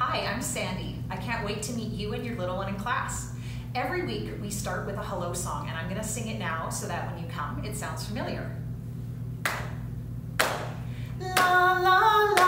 Hi, I'm Sandy. I can't wait to meet you and your little one in class. Every week we start with a hello song, and I'm going to sing it now so that when you come, it sounds familiar. La la la.